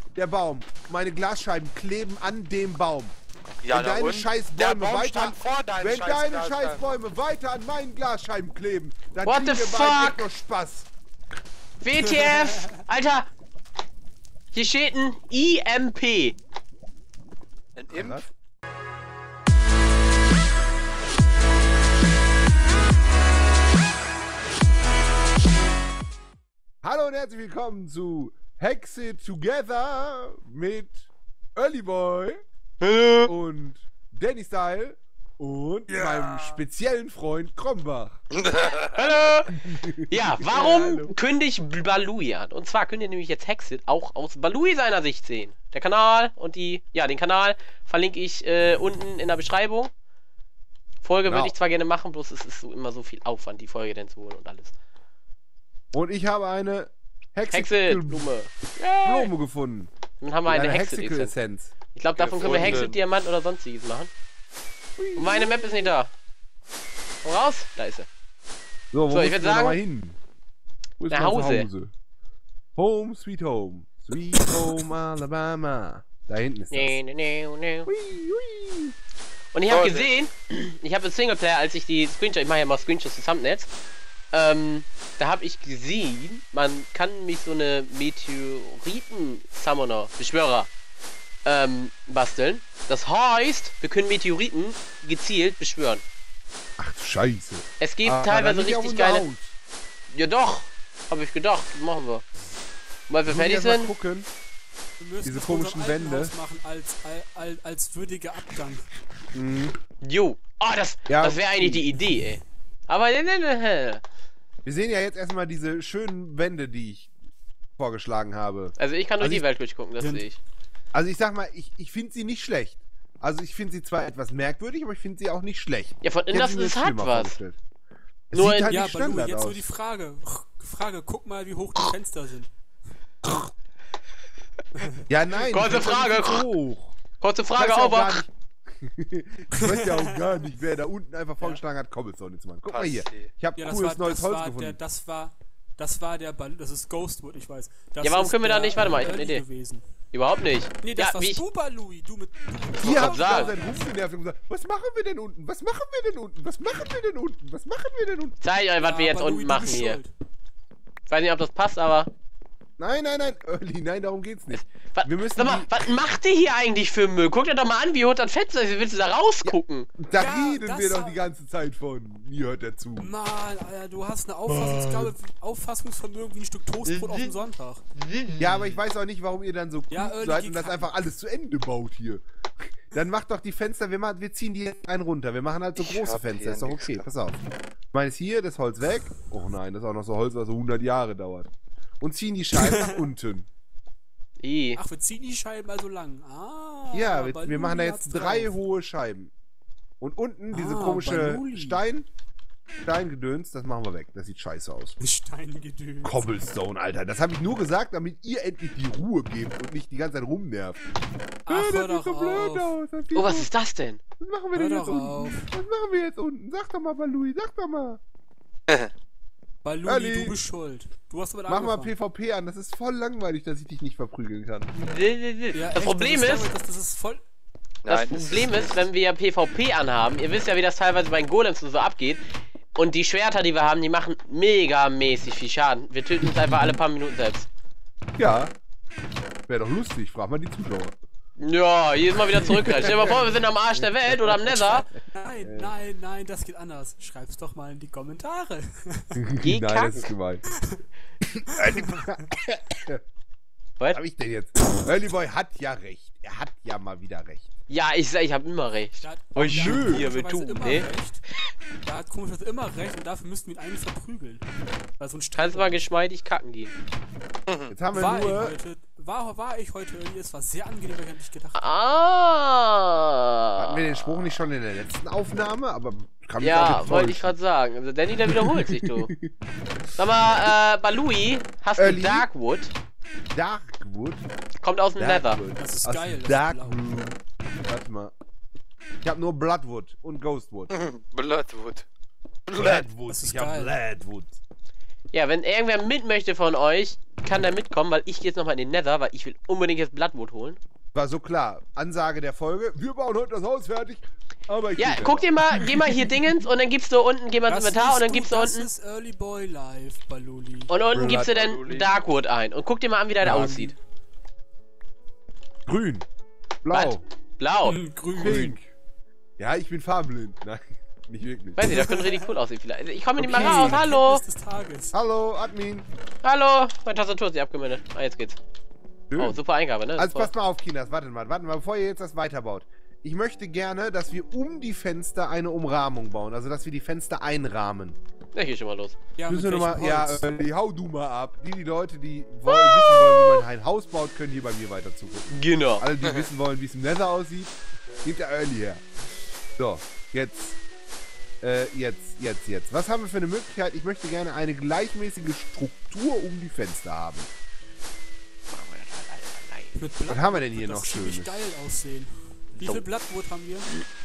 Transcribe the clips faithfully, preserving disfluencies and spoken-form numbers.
der Baum. Meine Glasscheiben kleben an dem Baum. Ja, wenn deine und? scheiß Der Bäume Baum weiter, stand vor deinen wenn scheiß deine Glasscheiben. scheiß Bäume weiter an meinen Glasscheiben kleben, dann What kriegen the wir beide fuck? echt noch Spaß. W T F! Alter! Hier steht ein I M P. Ein Impf? Hallo und herzlich willkommen zu Hexe Together mit Early Boy und Danny Style und Ja. meinem speziellen Freund Krombach. Hallo! Ja, warum hallo. kündigt Balui an? Und zwar könnt ihr nämlich jetzt Hexit auch aus Balui seiner Sicht sehen. Der Kanal und die, ja, den Kanal verlinke ich äh, unten in der Beschreibung. Folge Genau. würde ich zwar gerne machen, bloß es ist so immer so viel Aufwand, die Folge denn zu holen und alles. Und ich habe eine Hexit, Hexe Blume. Blume gefunden. Dann haben wir eine, Eine Hexit-Essenz. Hexe-Essenz. Ich glaube, davon können wir Gefunden. Hexit, Diamant oder sonstiges machen. Und meine Map ist nicht da. Komm raus, da ist sie. So, wo So, ich müssen würd wir noch sagen, mal hin? Wo ist nach mein Hause. Zuhause? Home, sweet home. Sweet home, Alabama. Da hinten ist das. Nee, nee, nee, nee. Hui, hui. Und ich habe Oh, gesehen, ich habe im Singleplayer, als ich die Screenshots, ich mache ja mal Screenshots zu Thumbnails, ähm, da habe ich gesehen, man kann mich so eine Meteoriten-Summoner, Beschwörer, ähm, basteln. Das heißt, wir können Meteoriten gezielt beschwören. Ach du Scheiße. Es gibt Ah, teilweise dann nicht auf richtig unser geile... Haus. Ja doch, habe ich gedacht, machen wir. Weil wir Muss ich fertig erst mal sind. gucken. Wir müssen Diese es komischen unserem alten Wände. Haus machen als, als, als würdiger Abgang. Mhm. Jo. Oh, das, Ja. das wäre eigentlich die Idee, ey. Aber ne, ne, ne. Wir sehen ja jetzt erstmal diese schönen Wände, die ich vorgeschlagen habe. Also ich kann durch Also die ich- Welt durchgucken, das Sind- sehe ich. Also ich sag mal, ich, ich finde sie nicht schlecht. Also ich finde sie zwar etwas merkwürdig, aber ich finde sie auch nicht schlecht. Ja, von Ich innen hätte das sie mir hat schlimmer was. vorgestellt. Es Nur sieht in- halt Ja, nicht Balu, Standard jetzt aus. nur die Frage. Frage, guck mal, wie hoch die Fenster sind. Ja, nein. Kurze die sind Frage. nicht so hoch. Kurze Ich Frage, weiß ja auch Auber. gar nicht- Ich weiß ja auch gar nicht, wer da unten einfach vorgeschlagen hat, Cobblestone zu machen. Guck mal hier. Passi. Ich habe Ja, das cooles war, neues das Holz war gefunden. der, das war, das war der Balu, das ist Ghostwood, ich weiß. Das Ja, warum ist können wir da der, nicht- warte mal, ich hab äh, eine Idee. gewesen. Überhaupt nicht. Nee, das Ja, warst wie ich, du, Balui, du mit... Hier grad haben sie sagen. auch seinen Ruf genervt und gesagt, was machen wir denn unten? Was machen wir denn unten? Was machen wir denn unten? Was machen wir denn unten? zeig euch, was wir jetzt Balui, unten du machen bist hier. schuld. Ich weiß nicht, ob das passt, aber... Nein, nein, nein, Early, nein, darum geht's nicht. Was, Wir müssen sag mal, die- was macht ihr hier eigentlich für Müll? Guckt ihr doch mal an, wie hoch das Fenster ist. Wie willst du da rausgucken? Da Ja, reden das wir doch hab- die ganze Zeit von. Mir hört er zu. Mann, Alter, du hast eine Auffassungsgabe, Auffassungsvermögen wie ein Stück Toastbrot auf dem Sonntag. Ja, aber ich weiß auch nicht, warum ihr dann so klug Ja, Early, seid geh und das kacken. einfach alles zu Ende baut hier. Dann macht doch die Fenster, wir, machen, wir ziehen die jetzt einen runter. Wir machen halt so Ich große hab Fenster. hier Ist doch nix okay, gehabt. pass auf. Ich meine, ist hier das Holz weg. Oh nein, das ist auch noch so Holz, was so hundert Jahre dauert. Und ziehen die Scheiben nach unten. I. Ach, wir ziehen die Scheiben also lang. Ah, Ja, wir, Baluli wir machen da hat's jetzt drei drauf. hohe Scheiben. Und unten diese Ah, komische Baluli. Stein, Steingedöns, das machen wir weg. Das sieht scheiße aus. Steingedöns. Cobblestone, Alter. Das habe ich nur gesagt, damit ihr endlich die Ruhe gebt und nicht die ganze Zeit rumnervt. Ach, Ah, hör das doch sieht so blöd auf. aus. Das sieht Oh, was so- ist das denn? Was machen wir Hör denn jetzt doch unten? auf. Was machen wir jetzt unten? Sag doch mal, Balui, sag doch mal. Baluli, Early. du bist schuld. Du hast damit Mach mal angefangen. PvP an, das ist voll langweilig, dass ich dich nicht verprügeln kann. Ja, Das echt, Problem das ist, ist, das, das ist voll... das Nein, Problem ist, wenn wir PvP anhaben, ihr wisst ja, wie das teilweise bei den Golems und so abgeht, und die Schwerter, die wir haben, die machen mega mäßig viel Schaden. Wir töten uns einfach alle paar Minuten selbst. Ja. Wäre doch lustig, frag mal die Zuschauer. Ja, jedes Mal wieder zurückrennen. Stell dir mal vor, wir sind am Arsch der Welt oder am Nether. Nein, nein, nein, das geht anders. Schreib's doch mal in die Kommentare. Geh Nein, kacken. das ist gemein. Was? Was hab ich denn jetzt? Early Boy hat ja recht. Er hat ja mal wieder recht. Ja, ich sag, ich hab immer recht. Der hat, Oh, der hat schön. Hier, wir komischerweise tun, immer ne? recht. Der hat komischerweise immer recht und dafür müssten wir ihn eigentlich verprügeln. Weil so ein Kannst mal geschmeidig kacken gehen. Jetzt haben wir war ich nur... heute, war, war ich heute irgendwie, es war sehr angenehm, weil ich an dich gedacht habe. Ah. Hatten wir den Spruch nicht schon in der letzten Aufnahme? Aber kann mich auch Ja, jetzt wollte ich täuschen. gerade sagen. Also Danny, der wiederholt sich, du. Sag mal, äh, Balui, hast du Early? Darkwood? Darkwood? Kommt aus dem Nether. Darkwood. Das ist Aus geil, das ist Darkwood. Warte mal. Ich hab nur Bloodwood und Ghostwood. Bloodwood. Bloodwood. Das ist Ich hab geil. Bloodwood. Ja, wenn irgendwer mit möchte von euch, kann der mitkommen, weil ich gehe jetzt nochmal in den Nether, weil ich will unbedingt jetzt Bloodwood holen. War so klar. Ansage der Folge. Wir bauen heute das Haus fertig. Aber ich Ja, gehe guck dir mal, geh mal hier Dingens und dann gibst du unten, geh mal ins Das Inventar und dann ist gibst du, du das unten. ist Early Boy Life, Baluli. Und unten Blood gibst du dann Baluli. Darkwood ein. Und guck dir mal an, wie der da Ja. aussieht. Grün. Blau. Was? Blau. Hm, grün. Pink. Ja, ich bin farbenblind. Nein, nicht wirklich. Weiß nicht, das könnte richtig cool aussehen vielleicht. Ich komme nicht mal Okay. raus, hallo. Erkenntnis des Tages. Hallo, Admin. Hallo. Meine Tastatur ist nicht abgemeldet. Ah, jetzt geht's. Schön. Oh, super Eingabe, ne? Also Super. passt mal auf, Kinas, wartet mal, wartet mal, bevor ihr jetzt das weiterbaut. Ich möchte gerne, dass wir um die Fenster eine Umrahmung bauen, also dass wir die Fenster einrahmen. Ja, hier schon mal los. Ja, Müssen mit wir noch mal, welchem ja, Holz? äh, hau du mal ab. Die, die Leute, die wollen, wissen wollen, wie man ein Haus baut, können hier bei mir weiter zugucken. Genau. Alle, die wissen wollen, wie es im Nether aussieht, geht der Early her. So, jetzt, äh, jetzt, jetzt, jetzt. Was haben wir für eine Möglichkeit? Ich möchte gerne eine gleichmäßige Struktur um die Fenster haben. Mit Was haben wir denn hier wird noch das ziemlich Schönes? geil aussehen. Wie So. viel Bloodwood haben wir?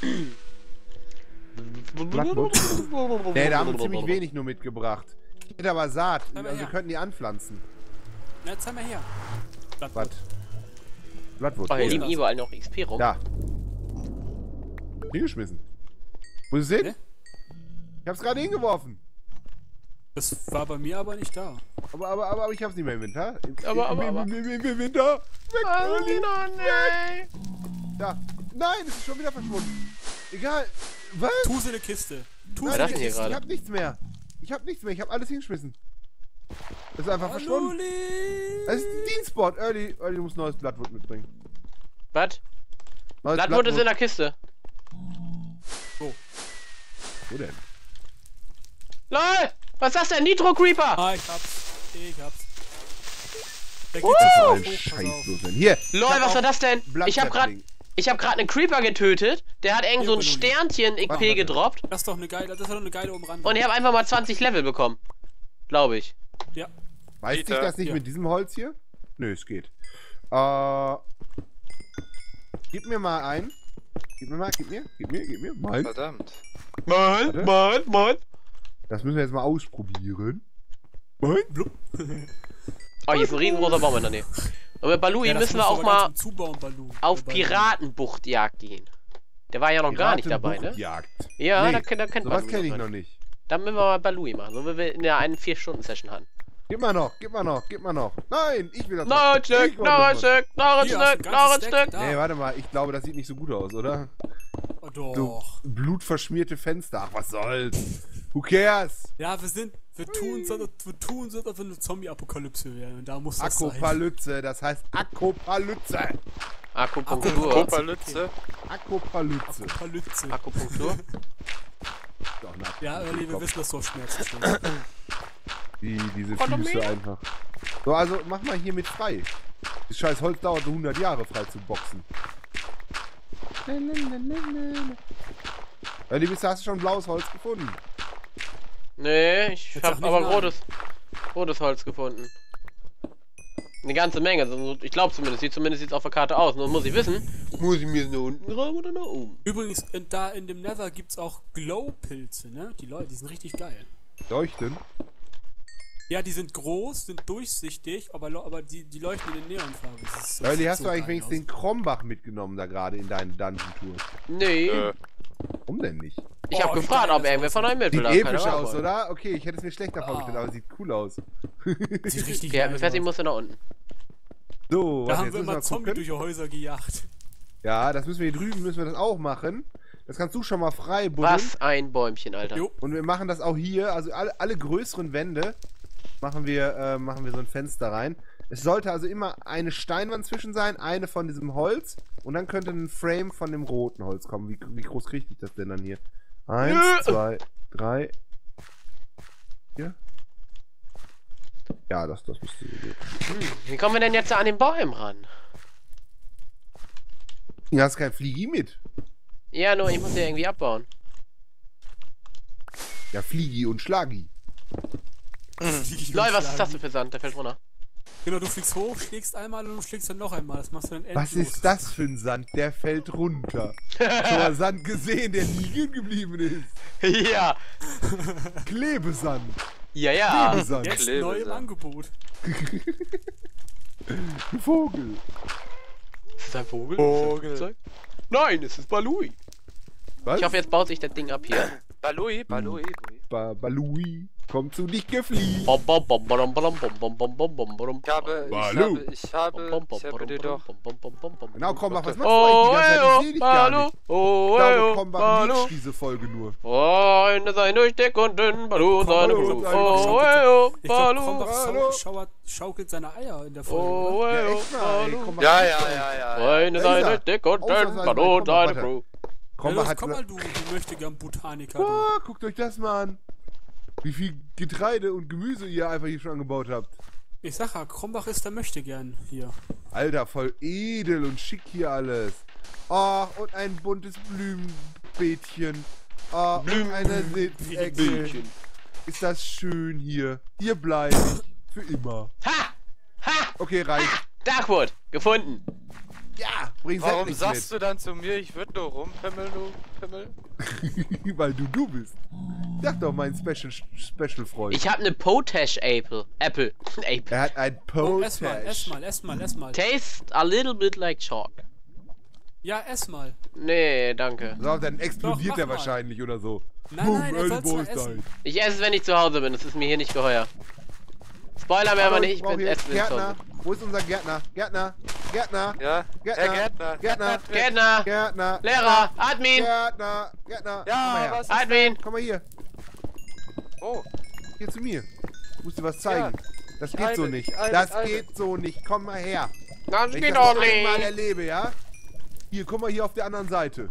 Blattwood? Nee, da haben wir ziemlich wenig nur mitgebracht. Ich hätte aber Saat, Komm mal also wir her. könnten die anpflanzen. Na, zeig mal her. Was? Bloodwood. Blattwood. Oh, hier ist liegen das? überall noch X P rum. Da. Hingeschmissen. Muss ich sehen? Ne? Ich hab's gerade hingeworfen. Das war bei mir aber nicht da. Aber, aber, aber, aber ich hab's nicht mehr im Inventar. Im, Aber, aber, im, aber. im, im, im Inventar. Weg, Early. Weg. Da. Nein, es ist schon wieder verschwunden. Egal. Was? Tu sie in eine Kiste. Tu Nein, sie das in denn eine hier Kiste. gerade? Ich hab nichts mehr. Ich hab nichts mehr. Ich hab alles hingeschmissen. Es ist einfach verschwunden. Baluli. Es ist ein Dienstbot. Early, Early, du musst neues Blattwood mitbringen. Was? Neues Bloodwood ist in der Kiste. Wo denn? LOL! Was ist das denn? Nitro Creeper! Ah, ich hab's. Ich hab's. Der geht Uh! sofort Ein hoch, pass Scheiß auf. los. Hier. LOL, ich hab was auch war das denn? Ich hab grad, Blattsappling. ich hab grad einen Creeper getötet. Der hat irgend so ein Ja, Baluli. Sternchen X P Warte. gedroppt. Das ist doch eine geile, das ist doch eine geile Umrandung. Und ich habe einfach mal zwanzig Level bekommen. Glaube ich. Ja. Weiß ich Peter. das nicht Ja. mit diesem Holz hier? Nö, es geht. Äh. Gib mir mal ein. Gib mir mal, gib mir, gib mir, gib mir. Mal. Verdammt. Mann, Warte. Mann, Mann. Das müssen wir jetzt mal ausprobieren. Mal. Oh, hier ist ein riesengroßer Baum in der Nähe. Und mit Balui Ja, das müssen wir musst du auch aber mal ganz zum Zubauen, Balu. auf Bei Balu. Piratenbuchtjagd gehen. Der war ja noch gar nicht dabei, ne? Jagd. Ja, Nee, da, kennt- da kennt Sowas Balui kenne ich noch noch nicht. nicht. Dann müssen wir mal Balui machen, so wie wir in der einen vier Stunden Session hatten. Gib mal noch, gib mal noch, gib mal noch. Nein, ich will das Noch ein Ich Stück, wollte noch ein das Stück, noch ein Hier, hast Stück, du ein noch ein ganzes Stack Stück. da. Nee, warte mal, ich glaube, das sieht nicht so gut aus, oder? Oh, So doch. blutverschmierte Fenster. Ach, was soll's? Who cares? Ja, wir sind, wir tun so, wir tun so, als wenn eine Zombie-Apokalypse wäre. Und da muss das sein. Akopalypse, das heißt Akopalypse. Akupunktur. Koperlütze. Akopalypse. Apokalypse. Akupunktur. Doch, eine Ja, Akupunktur. Early, wir Komm. wissen, dass du auf Schmerzen stehst. Die, diese Kondomine? Füße einfach. So, also mach mal hier mit frei. Das scheiß Holz dauert so hundert Jahre frei zu boxen. Ja, die bist, hast du schon blaues Holz gefunden. Nee, ich Jetzt hab sag nicht aber nein. rotes, rotes Holz gefunden. Eine ganze Menge, also ich glaube zumindest, sieht zumindest jetzt auf der Karte aus. Nur muss ich wissen, muss ich mir nach unten rahmen oder nach oben? Übrigens, in, da in dem Nether gibt's auch Glow-Pilze, ne? Die Leute, die sind richtig geil. Leuchten. Ja, die sind groß, sind durchsichtig, aber, lo- aber die, die leuchten in den Neonfarben. Das ist- das Early, sieht hast so du eigentlich geil wenigstens den Krombach mitgenommen da gerade in deine Dungeon-Tour? Nee, Äh, Warum denn nicht? ich Oh, hab wie gefragt, geil ob das irgendwer von aussieht. euch mit Sieht will. Keine episch Ahnung. aus, oder? Okay, ich hätte es mir schlechter Ah. vorgestellt, aber sieht cool aus. Sieht richtig Okay, geil Fessi aus. musste nach unten. So, Da warte, haben jetzt wir müssen immer Zombie wir durch gucken. die Häuser gejagt. Ja, das müssen wir hier drüben, müssen wir das auch machen. Das kannst du schon mal frei buddeln. Was ein Bäumchen, Alter. Jo. Und wir machen das auch hier, also alle, alle größeren Wände machen wir, äh, machen wir so ein Fenster rein. Es sollte also immer eine Steinwand zwischen sein, eine von diesem Holz und dann könnte ein Frame von dem roten Holz kommen. Wie, wie groß kriege ich das denn dann hier? Eins, Nö. zwei, drei, vier. Ja, das, das müsste so gehen. Wie kommen wir denn jetzt an den Bäumen ran? Du hast kein Fliegi mit. Ja, nur ich muss ja irgendwie abbauen. Ja, Fliegi und Schlagi. Lol, was ist das denn für Sand? Der fällt runter. Genau, du fliegst hoch, schlägst einmal und du schlägst dann noch einmal. Das machst du dann endlos. Was ist das für ein Sand? Der fällt runter. Schon mal Sand gesehen, der liegen geblieben ist. Ja. Klebesand. Ja, ja. Klebesand. Jetzt Klebe neu im sein. Angebot. Vogel. Ist das ein Vogel? Vogel. Ist das ein Flugzeug? Nein, es ist Balui. Was? Ich hoffe, jetzt baut sich das Ding ab hier. Balui, Balui. Ba Balui. Komm zu dich gefliegt. Bom, bom, bom, bom, bom, bom, bom, bom, bom, bom, bom. Ich habe, ich Balu. habe, ich habe, ich habe dir doch. Genau, komm, mach was machst du Oh, eigentlich die ganze Zeit? Ich seh oh, dich gar Balu. nicht. Oh, Ich glaube, oh, Kombach Balu. liegt diese Folge nur. Freunde sein durch dick und dünn, Balu und seine Balu Blut. und seine Oh, Blut. oh, Ich glaube, Balu. Krombach Hallo. schau schauert- schaukelt seine Eier in der Folge. Oh, oder? Ja, oh, echt mal, ey. Balu. Kombach Ja, liegt ja, doch. ja, ja. Freunde Da ist sein er. durch dick und Ausnahmsweise dünn, mal Balu und Kombach, seine warte. Crew. Ja, Kombach los, hat... komm mal, du, du möchte gern Botaniker. Du. Ah, guckt euch das mal an. Wie viel Getreide und Gemüse ihr einfach hier schon angebaut habt. Ich sag ja, Krombach ist der möchte gern hier. Alter, voll edel und schick hier alles. Oh, und ein buntes Blumenbeetchen. Oh, und eine Sitzecke. Ist das schön hier. Hier bleibe ich. Für immer. Ha! Ha! Okay, reicht. Darkwood, gefunden. Ja, bring Warum nicht sagst du dann zu mir, ich würde nur rumpimmeln, du Pimmel? du? Weil du du bist. Sag doch, mein Special, Special Freund. Ich habe eine Potash Apple. Apple. Apple. Er hat ein Oh, ess mal, ess Potash. mal, ess mal, ess mal. Taste a little bit like chalk. Ja, ess mal. Nee, danke. So, dann explodiert Doch, mach er mal. wahrscheinlich oder so. Nein, Boom, nein, er soll's Elbow mal ist essen. dein. Ich esse es, wenn ich zu Hause bin. Das ist mir hier nicht geheuer. Spoiler mir aber nicht, ich brauch bin hier essen, wenn ich zu Gärtner. Hause bin. Wo ist unser Gärtner? Gärtner. Gärtner. Ja? Gärtner. Herr Gärtner. Gärtner. Gärtner, Gärtner. Lehrer, Admin, Gärtner. Gärtner. Komm mal Ja, her. was ist Admin. Komm mal hier. Oh, Hier zu mir. Ich muss dir was zeigen. Das Ich geht so eile, nicht. ich eile, Das ich eile. geht so nicht. Komm mal her. Das Wenn ich geht das noch ordentlich. einmal erlebe, ja? Hier, guck mal hier auf der anderen Seite.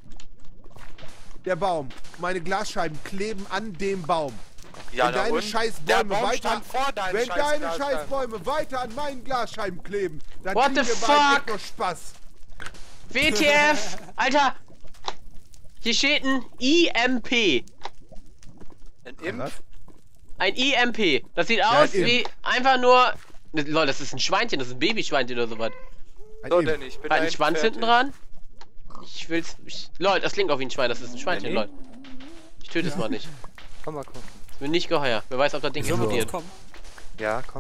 Der Baum. Meine Glasscheiben kleben an dem Baum. ja, wenn na deine und? scheiß Der Bäume Baum weiter, stand vor deinem wenn scheiß deine Glasscheiben. scheiß Bäume weiter an meinen Glasscheiben kleben, dann What kriegen the wir beide fuck? echt noch Spaß. W T F! Alter! Hier steht ein I M P. Ein Imp? Was? Ein I M P. Das sieht Ja, aus ein Imp. wie einfach nur. Leute, das ist ein Schweinchen, das ist ein Babyschweinchen oder sowas. Ein So, Imp. denn ich bin Hat einen eigentlich Schwanz fertig. hinten dran. Ich will's. Ich, Leute, das klingt auf wie ein Schwein, das ist ein Schweinchen, Nee. Leute. Ich töte es mal nicht. Komm mal gucken. Ich bin nicht geheuer. Wer weiß, ob das Ding Sollen wir explodiert. drauf kommen? Ja, komm.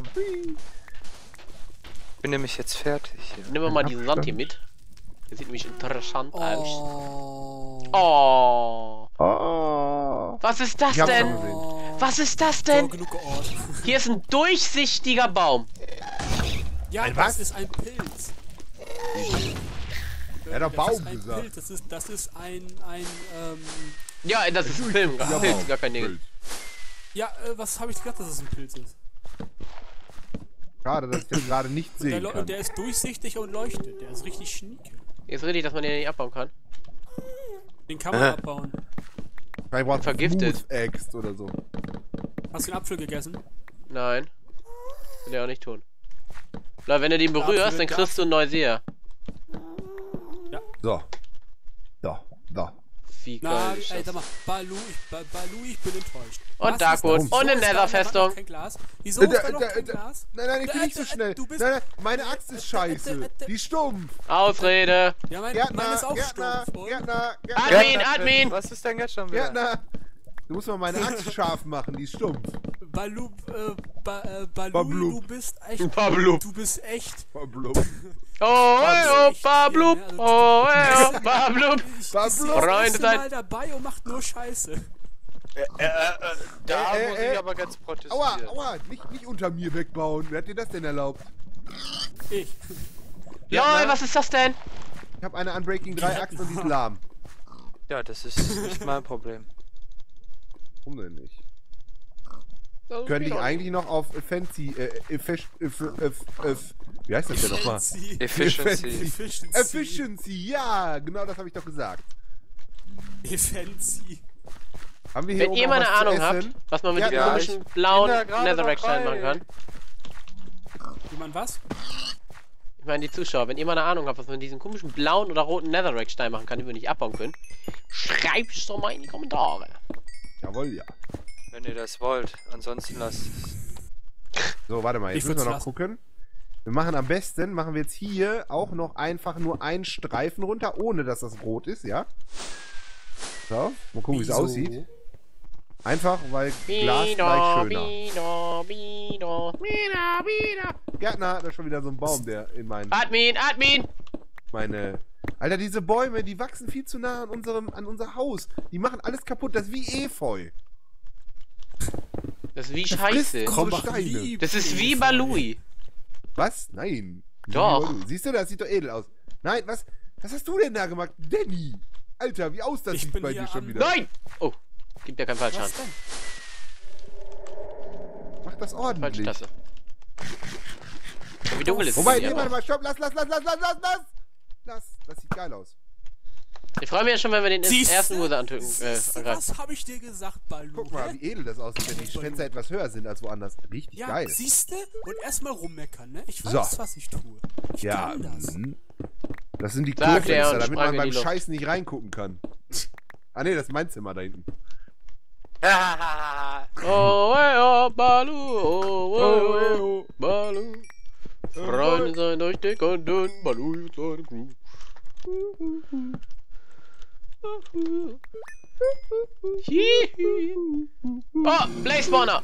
Ich bin nämlich jetzt fertig hier. Nehmen wir mal diesen Sand Abstand. hier mit. Der sieht nämlich interessant aus. Oh. Oh. Oh. Was ist das Ich hab's denn? schon gesehen. Oh. Was ist das So, denn? genug geortet. Hier ist ein durchsichtiger Baum. Ja, Ein das was? ist ein Pilz. Er hat doch Das Baum ist ein gesagt. Pilz. Das ist, das ist ein, ein, ähm... Ja, das ist ein Film. Ja, Pilz, Baum. gar kein Ding. Bild. Ja, äh, was habe ich gedacht, dass es ein Pilz ist? Schade, dass ich das gerade nicht Der, sehen leu- kann. der ist durchsichtig und leuchtet. Der ist richtig schnieke. Ist richtig, dass man den nicht abbauen kann. Den kann man Äh. abbauen. Vielleicht braucht vergiftet. Smooth Axt oder so. Hast du den Apfel gegessen? Nein. Will der auch nicht tun. Leute, wenn du den Dafür- berührst, dann kriegst du einen Neuseher. So. So. So. Wie Na, geil ey, ist sag das? mal, Balu, ich, ba, Balu, ich bin enttäuscht. Und Was Darkwood. ist das? Und eine Wieso ist da an der Netherfestung. Wand noch kein Glas? Wieso Äh, ist da da- noch da- kein da- Glas? Nein, nein, ich bin Äh, nicht so äh, schnell. du bist- Nein, nein, meine Axt ist scheiße. Die ist stumpf. Ausrede. Ja, mein, meine Gärtner, ist auch Gärtner, stumpf. und- Gärtner, Gärtner, Admin, Gärtner, Admin. Was ist denn jetzt schon wieder? Gärtner. Du musst mal meine Axt scharf machen, die ist stumpf. Balu, äh, ba, äh, Balu, Bablub. du bist echt... Bablub. Du bist echt... Blub. Oh, Das ist oh, echt Bablub. hier, ne? Oh, oh, Bablub. Ich, ich Bablub. sehe das Freunde erste sein. Mal dabei und macht nur Scheiße. Äh, äh, äh, da Äh, äh, muss äh. ich aber ganz protestieren. Aua, aua, nicht, nicht unter mir wegbauen. Wer hat dir das denn erlaubt? Ich. Lol, was ist das denn? Ich habe eine Unbreaking drei Axt und die ist lahm. Ja, das ist nicht mein Problem. Warum denn nicht? Könnte ich eigentlich noch auf Fancy, äh, Effic- eff- eff- eff- wie heißt das denn nochmal? Efficiency. Efficiency. Efficiency. Efficiency, ja, genau das habe ich doch gesagt. Efficiency. Haben wir hier Wenn oben ihr mal noch eine was zu Ahnung habt, essen? was man mit Ja, dem ja, komischen ich blauen bin da gerade Netherrack-Stein dabei. machen kann. Jemand was? Ich meine, die Zuschauer, wenn ihr mal eine Ahnung habt, was man mit diesem komischen blauen oder roten Netherrack-Stein machen kann, den wir nicht abbauen können, schreibt es doch mal in die Kommentare. Jawohl, ja. Wenn ihr das wollt. Ansonsten lasst es. So, warte mal, jetzt Ich müssen wir würd's noch lassen. gucken. Wir machen am besten, machen wir jetzt hier auch noch einfach nur einen Streifen runter, ohne dass das rot ist, ja? So, mal gucken, wie es Wieso? aussieht. Einfach, weil Glas gleich Bino, schöner. Bino, Bino. Wieder, wieder. Gärtner, da ist schon wieder so ein Baum, der in meinen, Admin, Admin! meine... Alter, diese Bäume, die wachsen viel zu nah an unserem, an unser Haus. Die machen alles kaputt, das ist wie Efeu. Das ist wie Das Scheiße. frisst Komm, unsere mach Steine. lieb. Das ist wie Balui. Was? Nein. Doch. Siehst du, das sieht doch edel aus. Nein, was? Was hast du denn da gemacht? Danny! Alter, wie aus das Ich sieht bin bei hier dir schon am- wieder. Nein! Oh, gibt ja keinen Was Fallschaden. denn? Mach das Falsche ordentlich. Tasse. Wie dunkel ist es Wobei, denn nee, hier? warte mal, stopp, lass, lass, lass, lass, lass, lass, lass! Lass, das sieht geil aus. Ich freue mich ja schon, wenn wir den Siehste? ersten User antücken. Äh, Siehste, angreifen. was habe ich dir gesagt, Balu? Guck mal, hä? wie edel das aussieht, wenn die Fenster etwas höher sind als woanders. Richtig Ja, geil. siehste? Und erstmal rummeckern, ne? Ich weiß, So. was ich tue. Ich Ja, kann das. mhm. Das sind die Sagt er Klofenster, und damit sprang man in beim die Luft. Scheißen nicht reingucken kann. Ah ne, das ist mein Zimmer da hinten. Oh, hey, oh, Balu, oh, hey, oh, Balu. Freunde sein durch dick und dünn, Balu und seine Crew. Hihi. Oh, Blaze Spawner!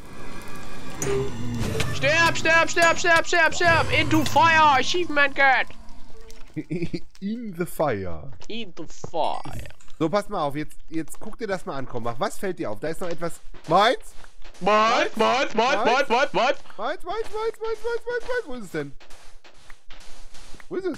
Sterb, sterb, sterb, sterb, sterb, sterb! Into fire! Achievement get! In the fire. Into fire! So, pass mal auf, jetzt, jetzt guck dir das mal an, komm, mach. Was fällt dir auf? Da ist noch etwas. Meins? What? What? What? What? What? What? Meins, meins, meins, meins, meins, meins, meins. Wo ist es denn? Wo ist es?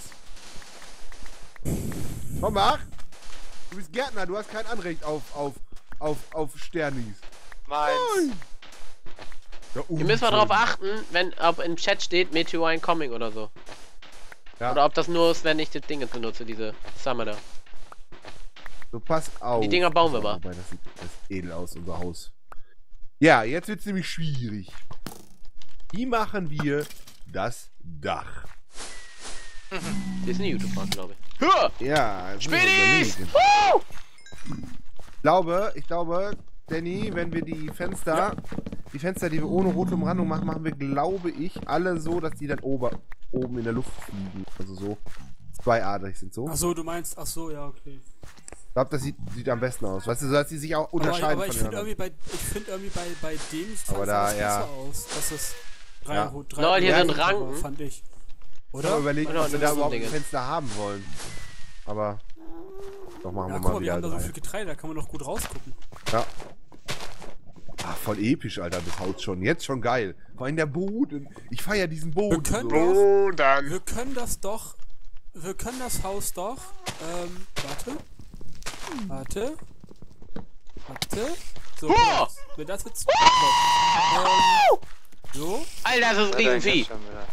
Komm, mach! Du bist Gärtner, du hast kein Anrecht auf, auf, auf, auf Sternis. Meins. Ja, Hier müssen wir drauf achten, wenn ob im Chat steht Meteor incoming oder so. Ja. Oder ob das nur ist, wenn ich das Ding jetzt benutze, diese Summoner. So, pass auf. Die Dinger bauen wir mal. Wobei, das sieht das sieht edel aus, unser Haus. Ja, jetzt wird's nämlich schwierig. Wie machen wir das Dach? Das ist eine YouTube-Frage, glaube ich. Hör! Ja, das müssen wir Spinnis! überlegen. Ich glaube, ich glaube, Danny, wenn wir die Fenster, die Fenster, die wir ohne rote Umrandung machen, machen wir, glaube ich, alle so, dass die dann ober, oben in der Luft fliegen. Also so zweiadrig sind so. Ach so, du meinst, ach so, ja, okay. Ich glaube, das sieht, sieht am besten aus. Weißt du, so dass die sich auch Aber, unterscheiden aber ich von finde den irgendwie, bei, ich find irgendwie bei, bei dem sah Aber es da, besser ja. aus. Dass es drei, Ja. drei Leute, hier Ja, sind ich- Ranken. fand ich. Oder? Oder? Überlegen, Oder ob wir das da so überhaupt ein Dinge. Fenster haben wollen. Aber doch machen Ja, wir guck mal mal, wir wieder haben da so drei. viel Getreide, da kann man doch gut rausgucken. Ja. Ah, voll episch, Alter, das Haus schon. Jetzt schon geil. Vor allem der Boden. Ich feier diesen Boden. Wir können so. doch, wir können das doch, wir können das Haus doch, ähm, warte, warte, warte, so, Huh! wenn das jetzt, ähm, so, Alter, das ist ein Ja, Riesenvieh. danke schon wieder.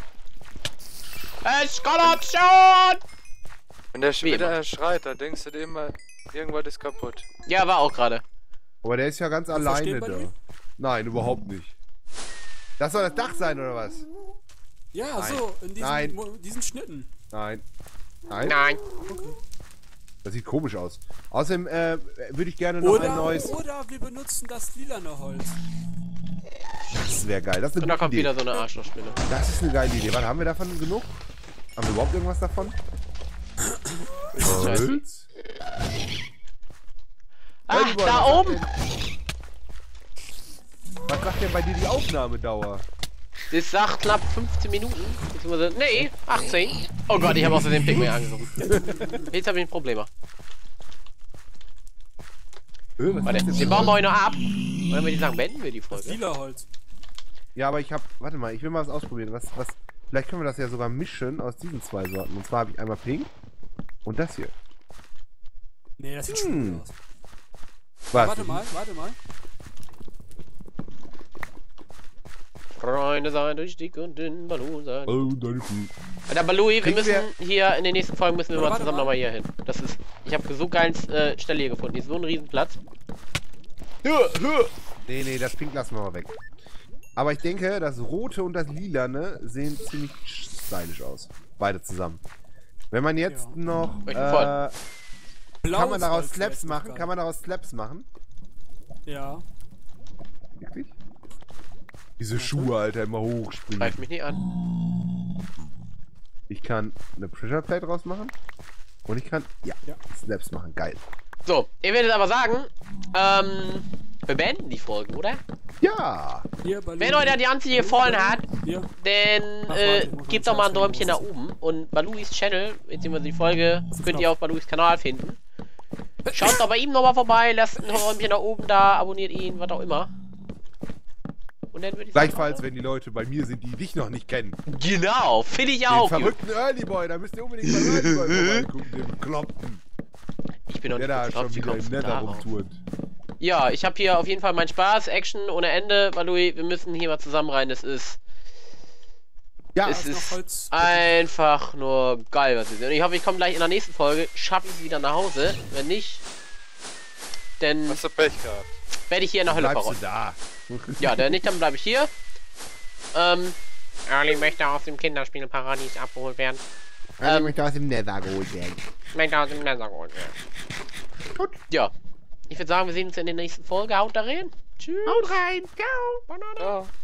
Eskalation! Wenn der Wie später immer. schreit, da denkst du dir immer, irgendwas ist kaputt. Ja, war auch gerade. Aber der ist ja ganz verstehen alleine wir da. den? Nein, überhaupt nicht. Das soll das Dach sein, oder was? ja, Nein. so, in diesen, Nein. Mo- diesen Schnitten. Nein. Nein? Nein. Das sieht komisch aus. Außerdem äh, würde ich gerne noch ein Oder, neues... oder wir benutzen das lilane Holz. Das wäre geil. Das ist Und eine da kommt gute Idee. wieder so eine Arschlochspinne. Das ist eine geile Idee. Warte, haben wir davon genug? Haben wir überhaupt irgendwas davon? Scheiße. Holz? Ach, Hey, Boy, da was oben! sagt denn- Was sagt denn bei dir die Aufnahmedauer? Das sagt knapp fünfzehn Minuten. Beziehungsweise, nee, achtzehn. Oh Gott, ich habe aus den Pigment angerufen. Jetzt habe ich ein Problem. Äh, was Warte, ist das den für bauen wir Holz? heute noch ab. Und dann würde ich sagen, beenden wir die Das Folge. lila Holz. Ja, aber ich hab. Warte mal, ich will mal was ausprobieren. Was, was, vielleicht können wir das ja sogar mischen aus diesen zwei Sorten. Und zwar habe ich einmal Pink und das hier. Nee, das sieht Hm. schon gut aus. Was? Warte mal, warte mal. Freunde sein durch dick und dünn, Balloon sein. Oh, deine Kuh. Alter, Balui, wir Kriegen müssen wir- hier in den nächsten Folgen müssen wir Oder mal warte zusammen mal. nochmal hier hin. Das ist. Ich habe so geiles äh, Stelle hier gefunden. Hier ist so ein Riesenplatz. Nee, nee, das Pink lassen wir mal weg. Aber ich denke, das Rote und das Lilane sehen ziemlich stylisch aus. Beide zusammen. Wenn man jetzt Ja. noch. Ich bin Äh, Blaues kann man daraus Holz Slaps wäre machen? geil. Kann man daraus Slaps machen? Ja. Wirklich? Diese Schuhe, Alter, immer hochspringen. Greif mich nicht an. Ich kann eine Pressure Plate draus machen. Und ich kann, ja, Ja. Slaps machen. Geil. So, ihr werdet aber sagen, ähm, Wir beenden die Folge, oder? Ja. Hier, Balloon. Wenn euch die Anzeige gefallen hat, Hier. dann Ach, äh, warte, ich muss gebt mal doch mal ein Zeit Däumchen nach finden, oben. Und Baluis Channel, beziehungsweise die Folge, ist könnt Knopf. ihr auf Baluis Kanal finden. Schaut doch bei ihm nochmal vorbei, lasst ein Däumchen nach oben da, abonniert ihn, was auch immer. Und dann würde ich Gleichfalls, sagen, wenn die Leute bei mir sind, die dich noch nicht kennen. genau, finde ich Den auch. gut. verrückten Early Boy, da müsst ihr unbedingt beim Early Boy vorbeigucken, dem Bekloppten. Ich bin noch Der nicht da kurz schon drauf wieder im gekommen. Nether Darauf. rumturnt. Ja, ich habe hier auf jeden Fall meinen Spaß, Action ohne Ende. Balui, wir müssen hier mal zusammen rein. Es ist, Ja, es noch ist Holz. einfach nur geil, was wir sehen. Und ich hoffe, ich komme gleich in der nächsten Folge, schaffe ich es wieder nach Hause. Wenn nicht, dann Hast du Pech gehabt? werde ich hier in der Hölle bleibst verrotten. du da. Ja, wenn nicht, dann bleibe ich hier. Ähm, Early möchte aus dem Kinderspielparadies abgeholt werden. Also Ähm, ich möchte aus dem Nether geholt werden. Möchte aus dem Nether geholt werden. Gut. Ja. Ich würde sagen, wir sehen uns in der nächsten Folge. Haut da rein. Tschüss. Haut rein. Ciao. Banane. Ja.